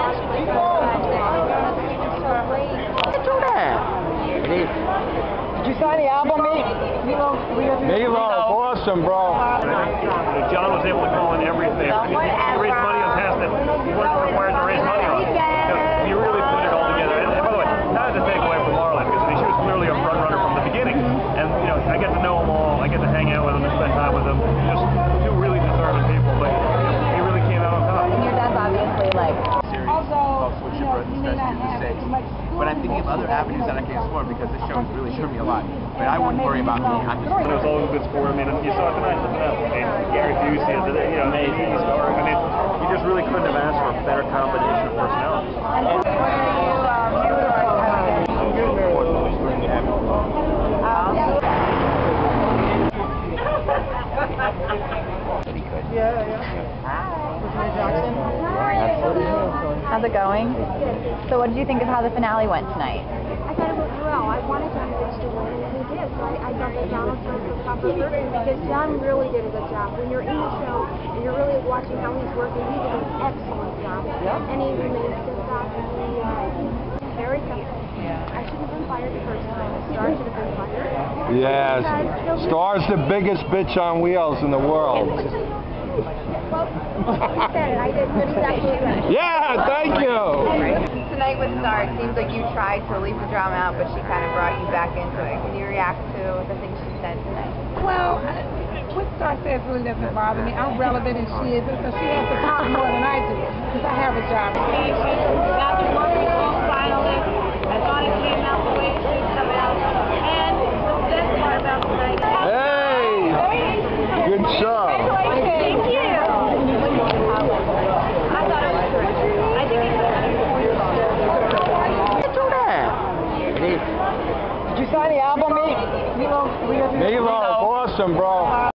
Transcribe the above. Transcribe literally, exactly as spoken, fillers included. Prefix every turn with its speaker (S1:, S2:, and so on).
S1: Did you sign the album, mate?
S2: Meatloaf, awesome, bro.
S3: John was able to call in everything. He raised money on past that he wasn't required to raise money on. He really put it all together. And, and by the way, not to take away from Marlon, because I mean, she was clearly a front runner from the beginning. And you know, I get to know them all. I get to hang out with them and spend time with them. Just two really deserving people. But he really came out on top.
S4: And your dad's obviously like.
S5: I'll switch your brothers best to the six. But I'm thinking of other avenues that I can explore because this show has really shown me a lot. But I wouldn't worry about me. I'm just.
S3: It was always a good sport. I mean, you saw it tonight. I mean, Gary Busey, you know, amazing. I mean, you just really couldn't have asked for a better combination of personalities.
S1: Yeah, yeah. Hi. Jackson.
S4: How's it going? So what did you think of how the finale went tonight?
S6: I thought it went well. I wanted John Rich to win, and he did. So I, I thought that John was trying to proper person because John really did a good job. When you're in the show and you're really watching how he's working, he did an excellent job. Yep. And he remained steadfast, and he, uh, he's very tough. Yeah. I should have been fired the first time. Star should have been fired.
S2: Yes. Star's the biggest bitch on wheels in the world.
S6: Well, he said it. I did, but he's actually right.
S2: Yeah, thank you.
S4: Tonight with Star, it seems like you tried to leave the drama out, but she kind of brought you back into it. Can you react to the things she said tonight?
S7: Well, what Star says really doesn't bother me. I'm relevant as she is because she has to talk more than I do because I have a job.
S8: Got the Working Song finalist. I thought it came out the way it should come out. And the best part about tonight.
S2: Hey! Good job.
S8: Thank you. I thought it was great. I think it's
S1: Did you sign the album, mate?
S2: Meatloaf, awesome, bro.